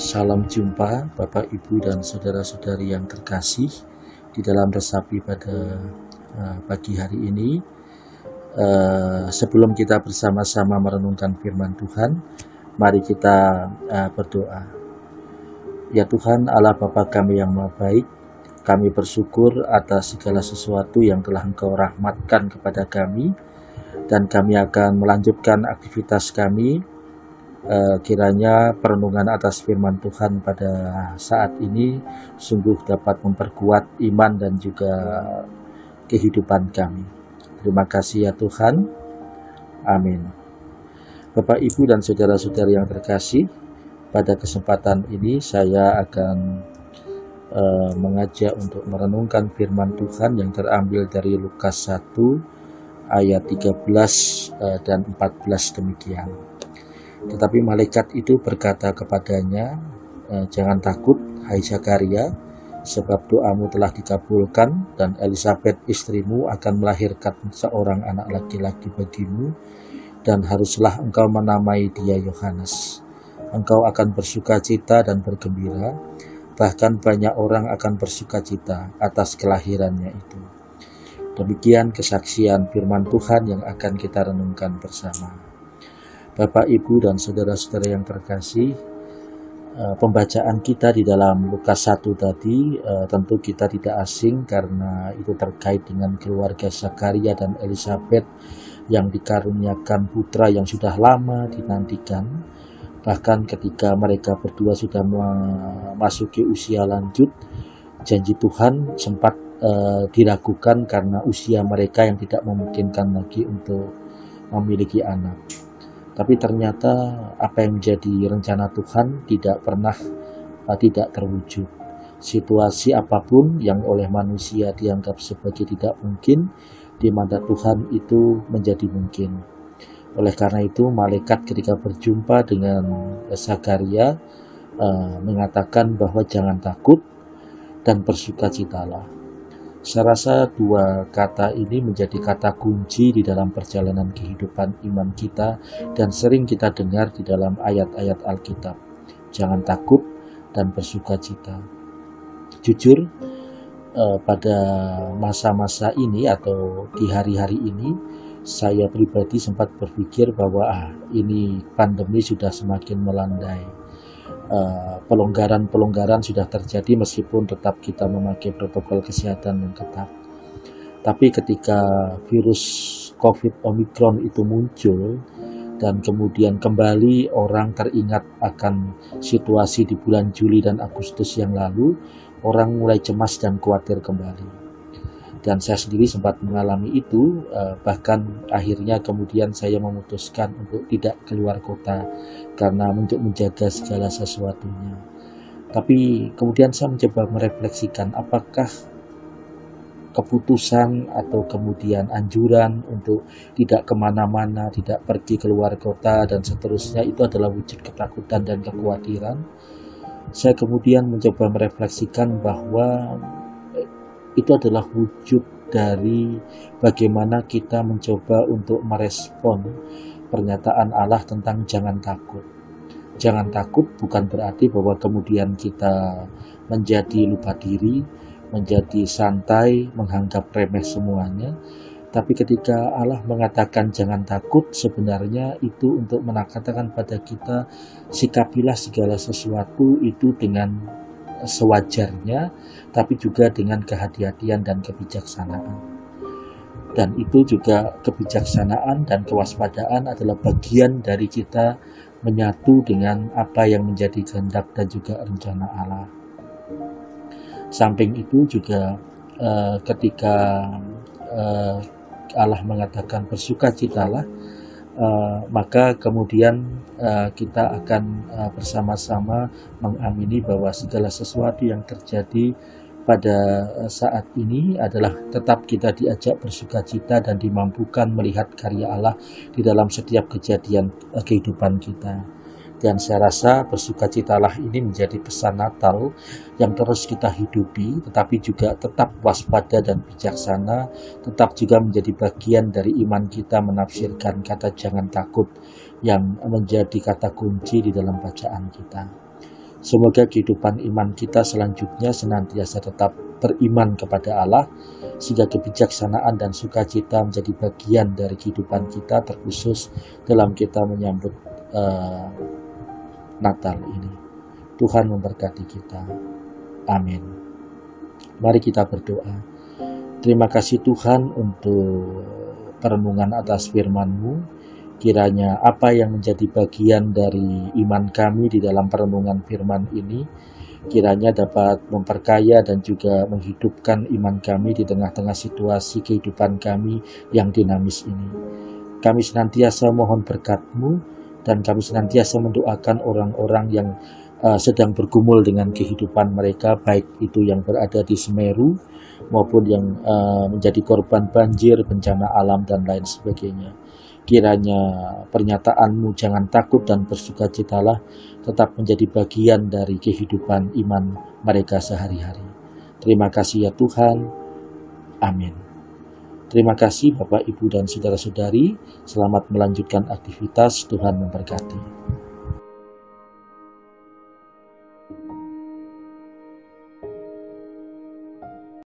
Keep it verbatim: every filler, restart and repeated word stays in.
Salam jumpa Bapak, Ibu, dan saudara-saudari yang terkasih di dalam resapi pada uh, pagi hari ini. Uh, sebelum kita bersama-sama merenungkan firman Tuhan, mari kita uh, berdoa. Ya Tuhan Allah Bapa kami yang Maha Baik, kami bersyukur atas segala sesuatu yang telah Engkau rahmatkan kepada kami, dan kami akan melanjutkan aktivitas kami. Uh, kiranya perenungan atas firman Tuhan pada saat ini sungguh dapat memperkuat iman dan juga kehidupan kami. Terima kasih ya Tuhan. Amin. Bapak, Ibu, dan saudara-saudari yang terkasih, pada kesempatan ini saya akan uh, mengajak untuk merenungkan firman Tuhan yang terambil dari Lukas satu ayat tiga belas uh, dan empat belas demikian. Tetapi malaikat itu berkata kepadanya, e, jangan takut, hai Zakaria, sebab doamu telah dikabulkan, dan Elisabet istrimu akan melahirkan seorang anak laki-laki bagimu, dan haruslah engkau menamai dia Yohanes. Engkau akan bersukacita dan bergembira, bahkan banyak orang akan bersukacita atas kelahirannya itu. Demikian kesaksian firman Tuhan yang akan kita renungkan bersama. Bapak, Ibu, dan saudara-saudara yang terkasih, pembacaan kita di dalam Lukas satu tadi tentu kita tidak asing karena itu terkait dengan keluarga Zakaria dan Elisabet yang dikaruniakan putra yang sudah lama dinantikan. Bahkan ketika mereka berdua sudah memasuki usia lanjut, janji Tuhan sempat uh, diragukan karena usia mereka yang tidak memungkinkan lagi untuk memiliki anak. Tapi ternyata apa yang menjadi rencana Tuhan tidak pernah uh, tidak terwujud. Situasi apapun yang oleh manusia dianggap sebagai tidak mungkin, di mata Tuhan itu menjadi mungkin. Oleh karena itu, malaikat ketika berjumpa dengan Zakaria uh, mengatakan bahwa jangan takut dan bersukacitalah. Saya rasa dua kata ini menjadi kata kunci di dalam perjalanan kehidupan iman kita dan sering kita dengar di dalam ayat-ayat Alkitab. Jangan takut dan bersukacita. Jujur, eh, pada masa-masa ini atau di hari-hari ini, saya pribadi sempat berpikir bahwa ah, ini pandemi sudah semakin melandai. Uh, pelonggaran-pelonggaran sudah terjadi meskipun tetap kita memakai protokol kesehatan yang ketat. Tapi ketika virus COVID Omicron itu muncul dan kemudian kembali orang teringat akan situasi di bulan Juli dan Agustus yang lalu, orang mulai cemas dan khawatir kembali. Dan saya sendiri sempat mengalami itu, bahkan akhirnya kemudian saya memutuskan untuk tidak keluar kota karena untuk menjaga segala sesuatunya. Tapi kemudian saya mencoba merefleksikan apakah keputusan atau kemudian anjuran untuk tidak kemana-mana, tidak pergi keluar kota dan seterusnya itu adalah wujud ketakutan dan kekhawatiran. Saya kemudian mencoba merefleksikan bahwa itu adalah wujud dari bagaimana kita mencoba untuk merespon pernyataan Allah tentang jangan takut. Jangan takut bukan berarti bahwa kemudian kita menjadi lupa diri, menjadi santai, menganggap remeh semuanya. Tapi ketika Allah mengatakan jangan takut, sebenarnya itu untuk mengatakan pada kita, sikapilah segala sesuatu itu dengan sewajarnya, tapi juga dengan kehati-hatian dan kebijaksanaan. Dan itu juga kebijaksanaan dan kewaspadaan adalah bagian dari kita menyatu dengan apa yang menjadi kehendak dan juga rencana Allah. Samping itu juga uh, ketika uh, Allah mengatakan bersukacitalah, Uh, maka kemudian uh, kita akan uh, bersama-sama mengamini bahwa segala sesuatu yang terjadi pada uh, saat ini adalah tetap kita diajak bersukacita dan dimampukan melihat karya Allah di dalam setiap kejadian uh, kehidupan kita. Dan saya rasa bersukacitalah ini menjadi pesan Natal yang terus kita hidupi, tetapi juga tetap waspada dan bijaksana, tetap juga menjadi bagian dari iman kita menafsirkan kata jangan takut yang menjadi kata kunci di dalam bacaan kita. Semoga kehidupan iman kita selanjutnya senantiasa tetap beriman kepada Allah, sehingga kebijaksanaan dan sukacita menjadi bagian dari kehidupan kita, terkhusus dalam kita menyambut uh, Natal ini. Tuhan memberkati kita. Amin. Mari kita berdoa. Terima kasih Tuhan untuk perenungan atas firman-Mu. Kiranya apa yang menjadi bagian dari iman kami di dalam perenungan firman ini, kiranya dapat memperkaya dan juga menghidupkan iman kami di tengah-tengah situasi kehidupan kami yang dinamis ini. Kami senantiasa mohon berkat-Mu, dan kami senantiasa mendoakan orang-orang yang uh, sedang bergumul dengan kehidupan mereka, baik itu yang berada di Semeru maupun yang uh, menjadi korban banjir, bencana alam, dan lain sebagainya. Kiranya pernyataan-Mu jangan takut dan bersukacitalah tetap menjadi bagian dari kehidupan iman mereka sehari-hari. Terima kasih ya Tuhan. Amin. Terima kasih Bapak, Ibu, dan saudara-saudari. Selamat melanjutkan aktivitas. Tuhan memberkati.